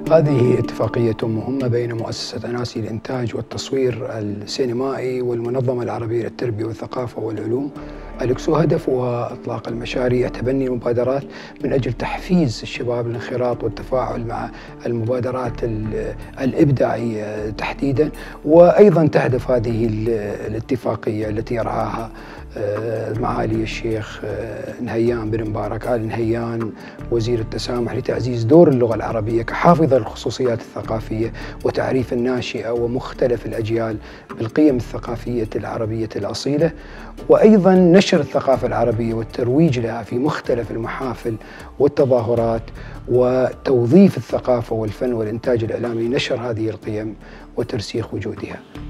هذه اتفاقية مهمة بين مؤسسة أناسي للإنتاج والتصوير السينمائي والمنظمة العربية للتربية والثقافة والعلوم الإكسو. هدفها إطلاق المشاريع، تبني المبادرات من أجل تحفيز الشباب للانخراط والتفاعل مع المبادرات الإبداعية تحديدا. وأيضا تهدف هذه الاتفاقية التي يرعاها معالي الشيخ نهيان بن مبارك آل نهيان وزير التسامح لتعزيز دور اللغة العربية كحافظة للخصوصيات الثقافية وتعريف الناشئة ومختلف الأجيال بالقيم الثقافية العربية الأصيلة، وأيضا نشر الثقافة العربية والترويج لها في مختلف المحافل والتظاهرات، وتوظيف الثقافة والفن والإنتاج الإعلامي لنشر هذه القيم وترسيخ وجودها.